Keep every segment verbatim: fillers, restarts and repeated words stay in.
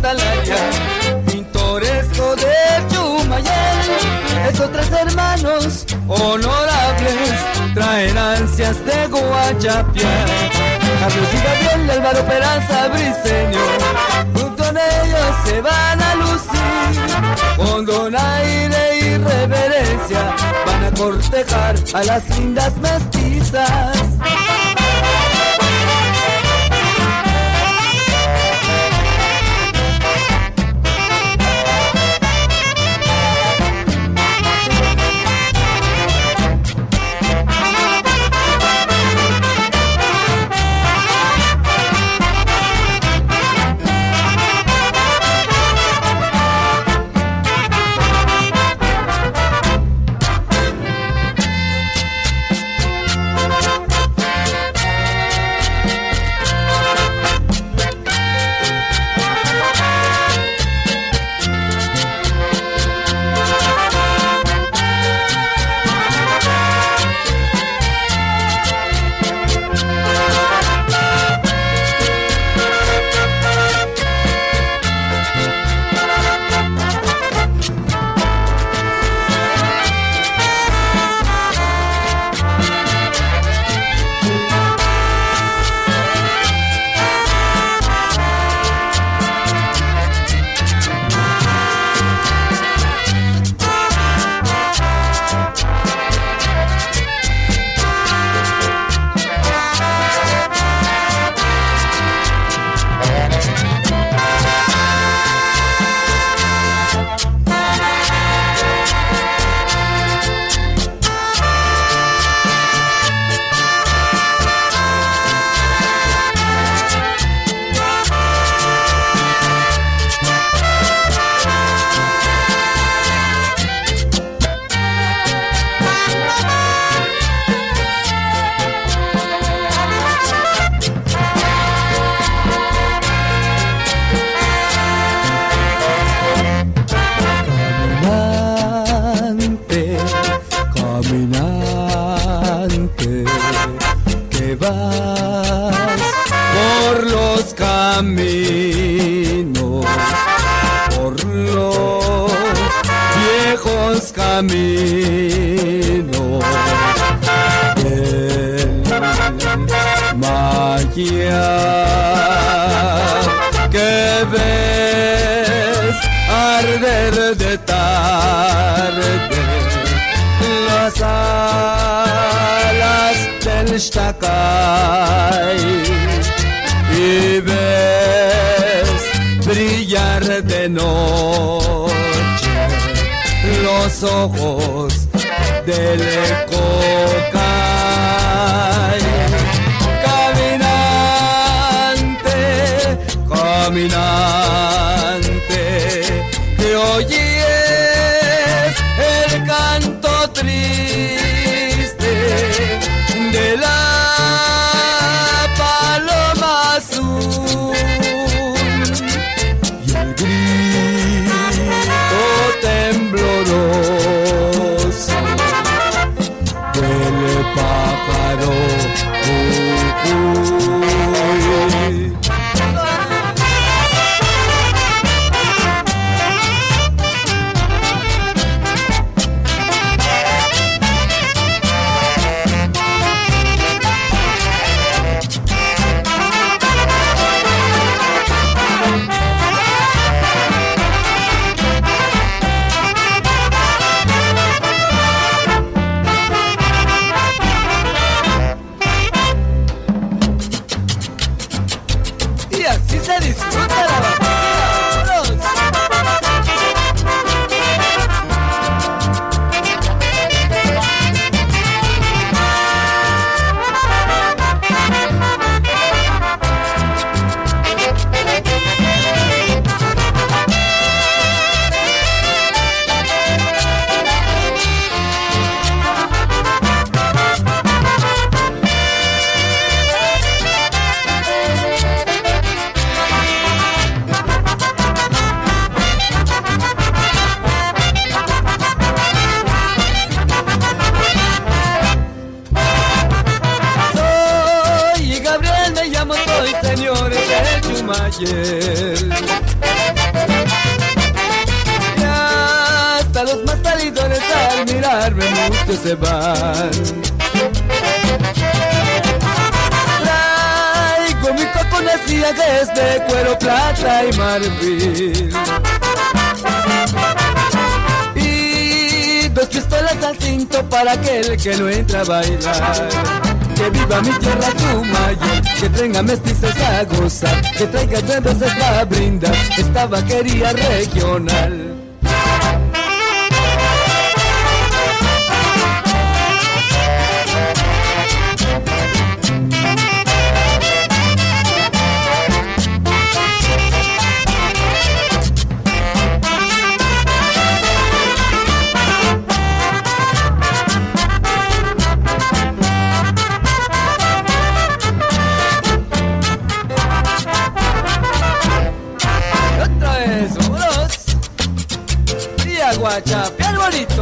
Atalaya, pintoresco de Chumayel. Estos tres hermanos honorables traen ansias de Guayapiá. Carlos y Gabriel, Álvaro Peranza, Briceño, junto a ellos se van a lucir. Con donaire y reverencia van a cortejar a las lindas mestizas. Caminante, que vas por los caminos, por los viejos caminos del Mayar, que ves arder de tarde las alas del Xtacay y ves brillar de noche los ojos del Cocay. Caminante, caminante, que oyes el canto triste de la paloma azul y el grito tembloroso del pájaro cucuy. Así se disfruta la batalla. Soy Gabriel, me llamo, soy señores de Chumayel. tomarme mucho ese bar. Traigo mi coco nacía que es de cuero, plata y marfil, y dos pistolas al cinto para aquel que no entra a bailar. Que viva mi tierra Tumayel, que traiga mestizas a gozar, que traiga cervezas para brindar esta vaquería regional. Guachapear bonito.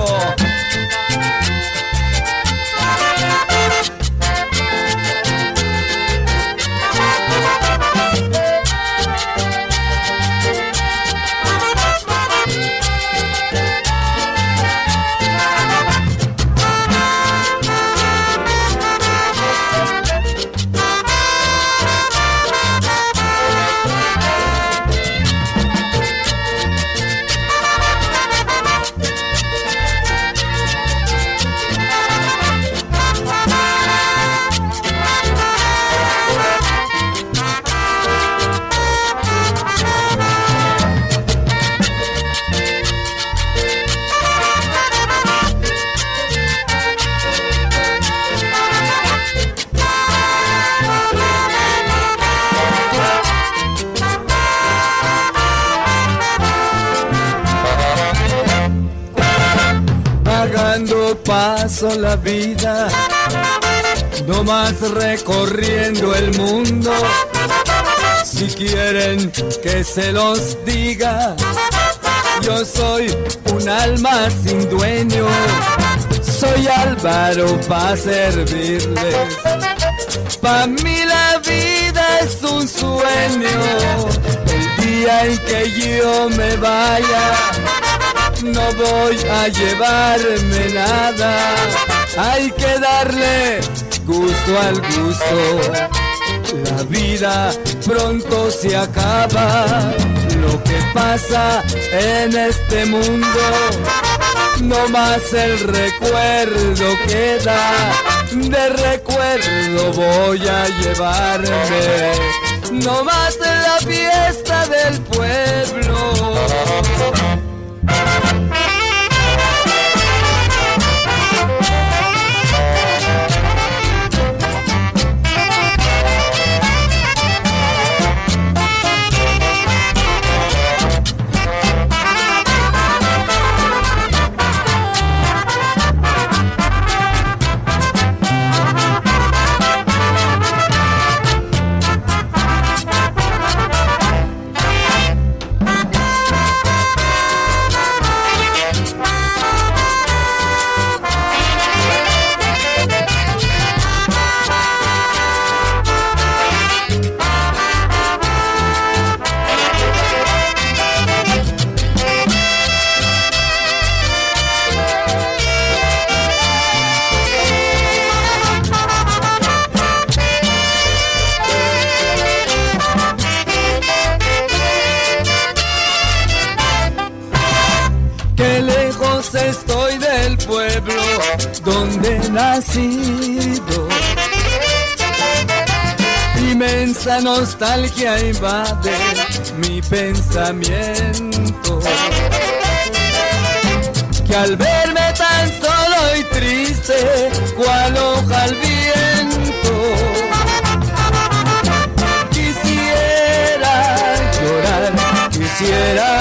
Dando paso la vida, no más recorriendo el mundo. Si quieren que se los diga, yo soy un alma sin dueño. Soy Álvaro pa' servirles. Pa' mí la vida es un sueño. El día en que yo me vaya, no voy a llevarme nada. Hay que darle gusto al gusto. La vida pronto se acaba. Lo que pasa en este mundo, no más el recuerdo queda. De recuerdo voy a llevarme, no más en la fiesta del pueblo. Qué lejos estoy del pueblo donde he nacido. Inmensa nostalgia invade mi pensamiento, que al verme tan solo y triste, cual hoja al viento, quisiera llorar, quisiera